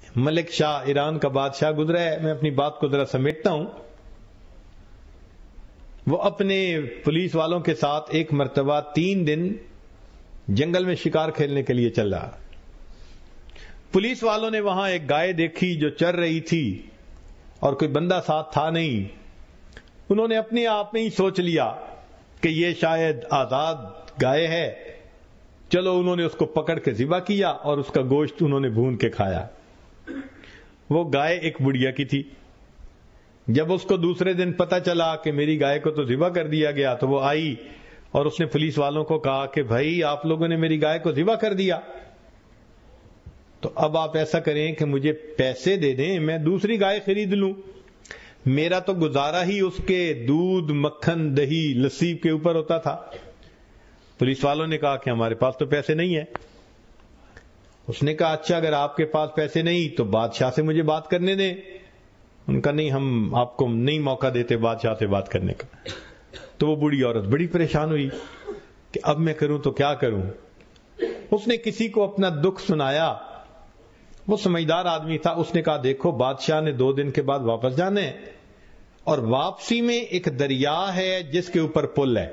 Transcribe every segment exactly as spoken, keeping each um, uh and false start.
ملک شاہ ایران کا بادشاہ گزرا ہے. میں اپنی بات کو ذرا سمیٹتا ہوں. وہ اپنے پولیس والوں کے ساتھ ایک مرتبہ تین دن جنگل میں شکار کھیلنے کے لیے چل رہا. پولیس والوں نے وہاں ایک گائے دیکھی جو چر رہی تھی اور کوئی بندہ ساتھ تھا نہیں. انہوں نے اپنے آپ میں ہی سوچ لیا کہ یہ شاید آزاد گائے ہے. چلو انہوں نے اس کو پکڑ کے ذبح کیا اور اس کا گوشت انہوں نے بھون کے کھایا. وہ گائے ایک بڑھیا کی تھی. جب اس کو دوسرے دن پتا چلا کہ میری گائے کو تو ذبح کر دیا گیا تو وہ آئی اور اس نے پولیس والوں کو کہا کہ بھائی آپ لوگوں نے میری گائے کو ذبح کر دیا, تو اب آپ ایسا کریں کہ مجھے پیسے دے دیں, میں دوسری گائے خرید لوں. میرا تو گزارا ہی اس کے دودھ, مکھن, دہی, لسی کے اوپر ہوتا تھا. پولیس والوں نے کہا کہ ہمارے پاس تو پیسے نہیں ہیں. اس نے کہا اچھا اگر آپ کے پاس پیسے نہیں تو بادشاہ سے مجھے بات کرنے دیں. ان کا نہیں, ہم آپ کو نہیں موقع دیتے بادشاہ سے بات کرنے کا. تو وہ بوڑھی عورت بڑی پریشان ہوئی کہ اب میں کروں تو کیا کروں. اس نے کسی کو اپنا دکھ سنایا. وہ سمجھدار آدمی تھا. اس نے کہا دیکھو بادشاہ نے دو دن کے بعد واپس جانا ہے اور واپسی میں ایک دریا ہے جس کے اوپر پل ہے,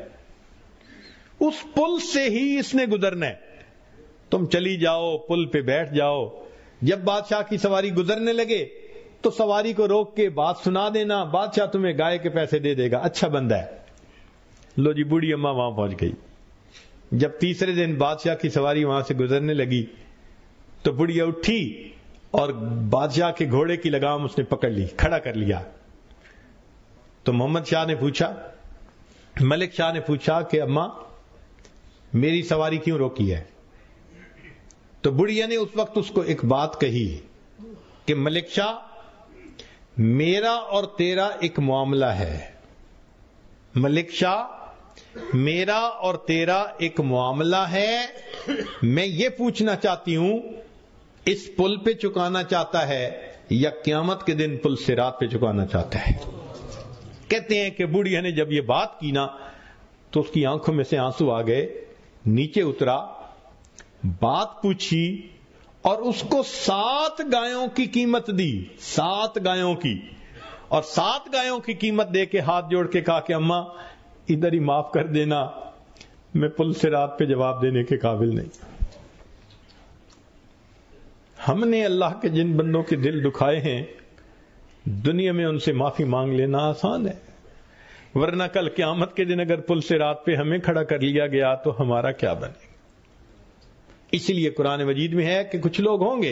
اس پل سے ہی اس نے گزرنا ہے. تم چلی جاؤ, پل پہ بیٹھ جاؤ. جب بادشاہ کی سواری گزرنے لگے تو سواری کو روک کے بات سنا دینا, بادشاہ تمہیں گائے کے پیسے دے دے گا, اچھا بندہ ہے. لو جی بوڑھی اماں وہاں پہنچ گئی. جب تیسرے دن بادشاہ کی سواری وہاں سے گزرنے لگی تو بڑھیا اٹھی اور بادشاہ کے گھوڑے کی لگام اس نے پکڑ لی, کھڑا کر لیا. تو محمد شاہ نے پوچھا, ملک شاہ نے پوچھا کہ اماں میری سواری کیوں روکی ہے؟ تو بڑھیا نے اس وقت اس کو ایک بات کہی کہ ملک شاہ میرا اور تیرا ایک معاملہ ہے. ملک شاہ میرا اور تیرا ایک معاملہ ہے. میں یہ پوچھنا چاہتی ہوں اس پل پہ چکانا چاہتا ہے یا قیامت کے دن پل صراط پہ چکانا چاہتا ہے؟ کہتے ہیں کہ بڑھیا نے جب یہ بات کی نا تو اس کی آنکھوں میں سے آنسو آ گئے. نیچے اترا, بات پوچھی اور اس کو سات گایوں کی قیمت دی. سات گایوں کی, اور سات گایوں کی قیمت دے کے ہاتھ جوڑ کے کہا کہ اماں ادھر ہی معاف کر دینا, میں پل صراط پہ جواب دینے کے قابل نہیں. ہم نے اللہ کے جن بندوں کے دل دکھائے ہیں دنیا میں ان سے معافی مانگ لینا آسان ہے, ورنہ کل قیامت کے دن اگر پل صراط پہ ہمیں کھڑا کر لیا گیا تو ہمارا کیا بنے. اس لیے قرآن مجید میں ہے کہ کچھ لوگ ہوں گے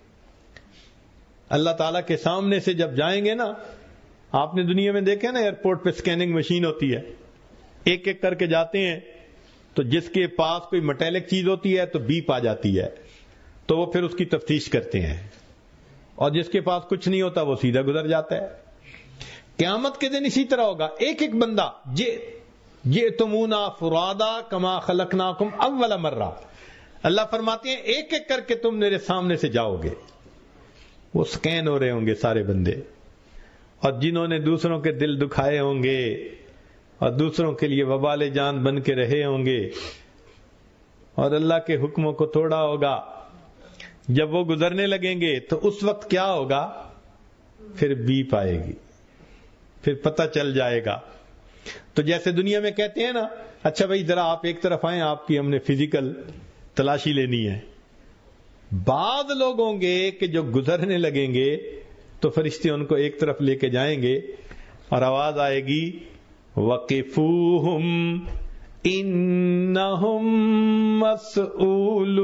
اللہ تعالیٰ کے سامنے سے جب جائیں گے نا, آپ نے دنیا میں دیکھا نا ایئرپورٹ پہ سکیننگ مشین ہوتی ہے, ایک ایک کر کے جاتے ہیں تو جس کے پاس کوئی میٹیلک چیز ہوتی ہے تو بیپ آ جاتی ہے, تو وہ پھر اس کی تفتیش کرتے ہیں, اور جس کے پاس کچھ نہیں ہوتا وہ سیدھا گزر جاتا ہے. قیامت کے دن اسی طرح ہوگا. ایک ایک بندہ جئتمونا فرادا کما خلقناکم اول مرہ, اللہ فرماتے ہیں ایک ایک کر کے تم میرے سامنے سے جاؤ گے. وہ سکین ہو رہے ہوں گے سارے بندے, اور جنہوں نے دوسروں کے دل دکھائے ہوں گے اور دوسروں کے لیے وبال جان بن کے رہے ہوں گے اور اللہ کے حکموں کو توڑا ہوگا, جب وہ گزرنے لگیں گے تو اس وقت کیا ہوگا؟ پھر بیپ آئے گی, پھر پتہ چل جائے گا. تو جیسے دنیا میں کہتے ہیں نا, اچھا بھائی ذرا آپ ایک طرف آئیں, آپ کی ہم نے فزیکل تلاشی لینی ہے. بعض لوگ ہوں گے کہ جو گزرنے لگیں گے تو فرشتے ان کو ایک طرف لے کے جائیں گے اور آواز آئے گی وَقِفُوهُمْ إِنَّهُمْ مَسْئُولُونَ,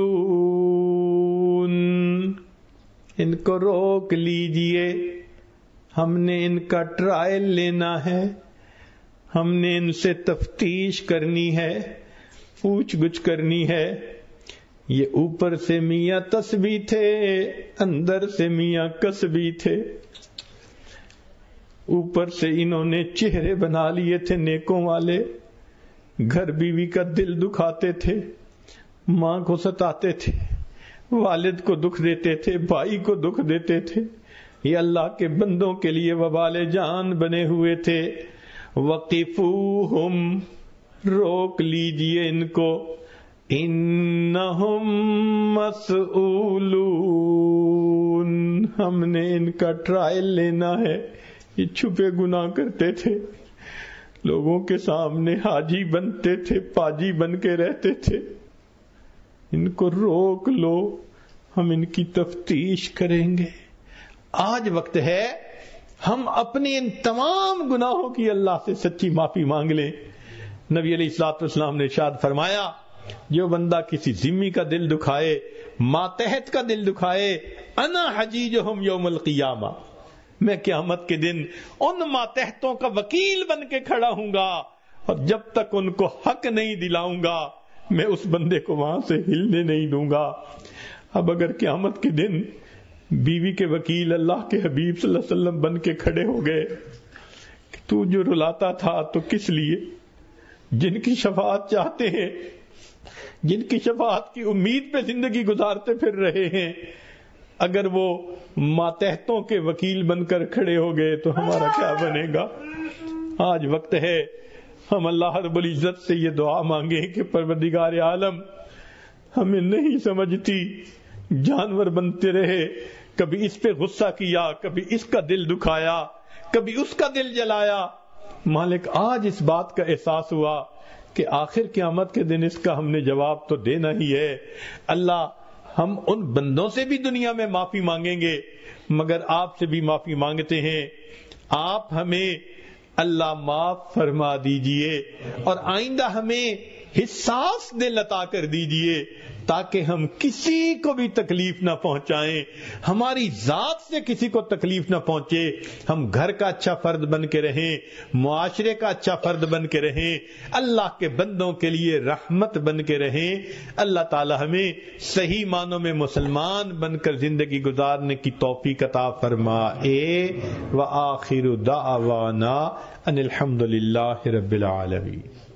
ان کو روک لیجئے, ہم نے ان کا ٹرائل لینا ہے, ہم نے ان سے تفتیش کرنی ہے, پوچھ گچھ کرنی ہے. یہ اوپر سے میاں تسبیح تھے, اندر سے میاں کسبی تھے. اوپر سے انہوں نے چہرے بنا لیے تھے نیکوں والے, گھر بیوی کا دل دکھاتے تھے, ماں کو ستاتے تھے, والد کو دکھ دیتے تھے, بھائی کو دکھ دیتے تھے. یہ اللہ کے بندوں کے لیے وبال جان بنے ہوئے تھے. وقفوہم, روک لیجئے ان کو, انہم مسئولون, ہم نے ان کا ٹرائل لینا ہے. یہ چھپے گناہ کرتے تھے، لوگوں کے سامنے حاجی بنتے تھے، پاجی بن کے رہتے تھے. ان کو روک لو، ہم ان کی تفتیش کریں گے. آج وقت ہے ہم اپنے ان تمام گناہوں کی اللہ سے سچی معافی مانگ لیں. نبی علیہ الصلوۃ والسلام نے ارشاد فرمایا، جو بندہ کسی ذمی کا دل دکھائے، ماتحت کا دل دکھائے، انا حجیجہم یوم القیامہ، میں قیامت کے دن ان ماتحتوں کا وکیل بن کے کھڑا ہوں گا، اور جب تک ان کو حق نہیں دلاؤں گا میں اس بندے کو وہاں سے ہلنے نہیں دوں گا. اب اگر قیامت کے دن بیوی کے وکیل اللہ کے حبیب صلی اللہ علیہ وسلم بن کے کھڑے ہو گئے، تو جو رلاتا تھا تو کس لیے؟ جن کی شفاعت چاہتے ہیں، جن کی شفاعت کی امید پہ زندگی گزارتے پھر رہے ہیں، اگر وہ ماتحتوں کے وکیل بن کر کھڑے ہو گئے تو ہمارا کیا بنے گا؟ آج وقت ہے ہم اللہ رب العزت سے یہ دعا مانگیں کہ پروردگار عالم، ہمیں نہیں سمجھتی، جانور بنتے رہے، کبھی اس پہ غصہ کیا، کبھی اس کا دل دکھایا، کبھی اس کا دل جلایا. مالک آج اس بات کا احساس ہوا کہ آخر قیامت کے دن اس کا ہم نے جواب تو دینا ہی ہے. اللہ، ہم ان بندوں سے بھی دنیا میں معافی مانگیں گے، مگر آپ سے بھی معافی مانگتے ہیں. آپ ہمیں اللہ معاف فرما دیجئے، اور آئندہ ہمیں حساس دل عطا کر دیجئے تاکہ ہم کسی کو بھی تکلیف نہ پہنچائیں، ہماری ذات سے کسی کو تکلیف نہ پہنچے. ہم گھر کا اچھا فرد بن کے رہیں، معاشرے کا اچھا فرد بن کے رہیں، اللہ کے بندوں کے لیے رحمت بن کے رہیں. اللہ تعالی ہمیں صحیح معنوں میں مسلمان بن کر زندگی گزارنے کی توفیق عطا فرمائے. وآخر دعوانا ان الحمد للہ رب العالمین.